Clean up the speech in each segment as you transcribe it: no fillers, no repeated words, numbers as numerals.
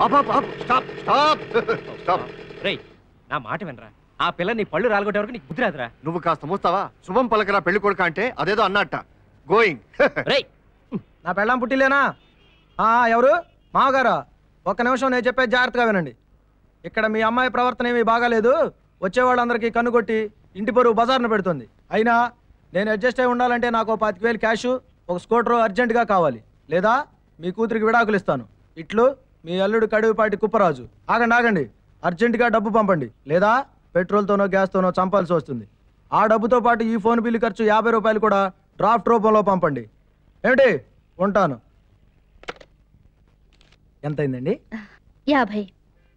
రేయ్, నా మాట వినరా. ఆ పిల్ల నీ పళ్ళు రాలగొట్టే వరకు నీకు బుద్ధి రాదురా. నువ్వు కాస్త మూస్తావా? శుభం పలకరా పెళ్లి కొడుక అంటే అదేదో అన్నట్ట. గోయింగ్. రేయ్, నా పెళ్ళాం పుట్టిలేనా? ఎవరు? మామగారా? ఒక్క నిమిషం, నేను చెప్పేది జాగ్రత్తగా వినండి. ఇక్కడ మీ అమ్మాయి ప్రవర్తన ఏమీ బాగాలేదు. వచ్చేవాళ్ళందరికీ కన్నుకొట్టి ఇంటి పరువు బజార్ను పెడుతుంది. అయినా నేను అడ్జస్ట్ అయి ఉండాలంటే నాకు 25,000 క్యాషు, ఒక స్కూటర్ అర్జెంటుగా కావాలి. లేదా మీ కూతురికి విడాకులు ఇస్తాను. ఇట్లు మీ అల్లుడు కడివిపాటి కుప్పరాజు. ఆగండి, అర్జెంటుగా డబ్బు పంపండి, లేదా పెట్రోల్తోనో గ్యాస్తోనో చంపాల్సి వస్తుంది. ఆ డబ్బుతో పాటు ఈ ఫోన్ బిల్లు ఖర్చు 50 రూపాయలు కూడా డ్రాఫ్ట్ రూపంలో పంపండి. ఏమిటి? ఉంటాను. ఎంతైందండి? 50.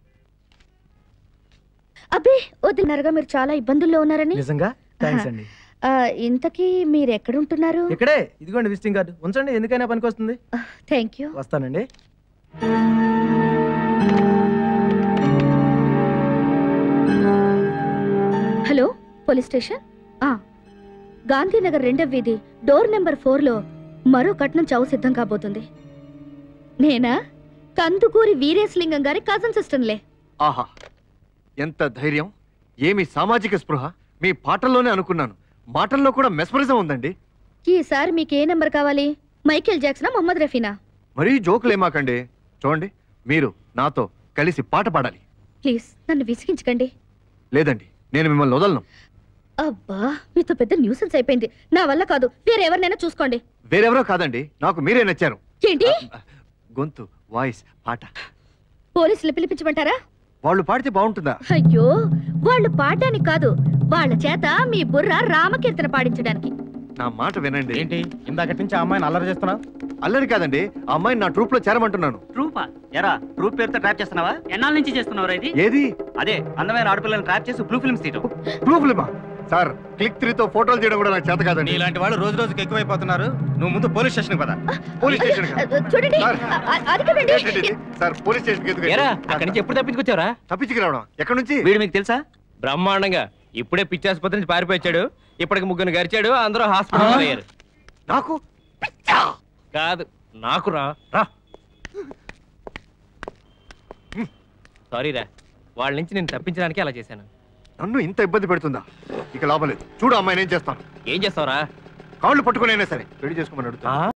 అబ్బే వదిలినారుగా, మీరు చాలా ఇబ్బందుల్లో ఉన్నారని. నిజంగా? థ్యాంక్స్ అండి. ఇంతకీ మీరు ఎక్కడుంటున్నారు? ఇక్కడే, ఇదిగోండి విజిటింగ్ కార్డు. ఉంచండి, ఎందుకైనా పనికి వస్తుంది. Thank you. వస్తానండి. Hello, police station. గాంధీనగర్ 2వ వీధి డోర్ నెంబర్ 4లో మరో కట్నం చావు సిద్ధం కాబోతుంది. నేనా? కందుకూరి వీరేశలింగం గారి కజన్ సిస్టర్లే. ఆహా, ఎంత ధైర్యం! ఏమి సామాజిక స్పృహ! మీ పాటల్లోనే అనుకున్నాను, మాటల్లో కూడా మెస్మరిజం ఉందండి. ఈసారి మీకు ఏ నెంబర్ కావాలి? మైకేల్ జాక్సనా, మొహమ్మద్ రఫీనా? మరీ జోకులేమాకండి. చూడండి, మీరు నాతో కలిసి పాట పాడాలి. ప్లీజ్ నన్ను విసిగించకండి. లేదండి, నేను మిమ్మల్ని వదలను. అబ్బా, మీతో పెద్ద న్యూసెన్స్ అయిపోయింది. నా వల్ల కాదు, వేరెవరినైనా చూసుకోండి. వేరెవరో కాదండి, నాకు మీరే నచ్చారు. ఏంటి? గొంతు, వాయిస్, పాట. పోలీసులు పిలిపించమంటారా? వాళ్ళు పాడితే బాగుంటుందా? అయ్యో, వాళ్ళు పాడడానికి కాదు, వాళ్ళ చేత మీ బుర్ర రామకీర్తన పాడించడానికి. నా మాట వినండి. ఏంటి ఇందాకటి నుంచి ఆ అమ్మాయిని అల్లరి చేస్తున్నావు? అల్లరి కాదండి, ఆ అమ్మాయిని నా ట్రూప్ లో చేరమంటున్నాను. ట్రూపా? ఎరా, ట్రూప్ పేరుతో ట్రాప్ చేస్తున్నావా? ఎన్నాళ్ళ నుంచి చేస్తున్నావు ఇది? ఏది? అదే అందమైన ఆడపిల్లని ట్రాప్ చేసి బ్లూ ఫిల్మ్స్ తీయటం. బ్లూ ఫిల్మా? సార్, క్లిక్ 3తో ఫోటోలు చేయడం కూడా నాకు చేత కాదండి. ఇలాంటి వాళ్ళు రోజు రోజుకి ఎక్కువైపోతున్నారు. నువ్వు ముందు పోలీస్ స్టేషన్ పద. పోలీస్ స్టేషన్ చూడండి, అది కదండి. సార్, పోలీస్ స్టేషన్ ఎందుకు? అక్కడి నుంచి ఎప్పుడు తప్పించుకొచ్చావరా? తప్పించుకు రావడం ఎక్కడి నుంచి? వీడు మీకు తెలుసా? బ్రహ్మాండంగా. ఇప్పుడే పిచ్చి ఆసుపత్రి నుంచి పారిపోయాడు. ఇప్పటికి 3 గరిచాడు. అందరూ హాస్పిటల్ అయ్యారు. నాకు కాదు, నాకు రా. సారీరా, వాళ్ళ నుంచి నేను తప్పించడానికి అలా చేశాను. నన్ను ఇంత ఇబ్బంది పెడుతుందా? ఇక లాభం లేదు. చూడు అమ్మాయి, నేను చేస్తాను. ఏం చేస్తావురా? కాళ్ళు పట్టుకునైనా సరే పెళ్లి చేసుకోమని అడుగుతా.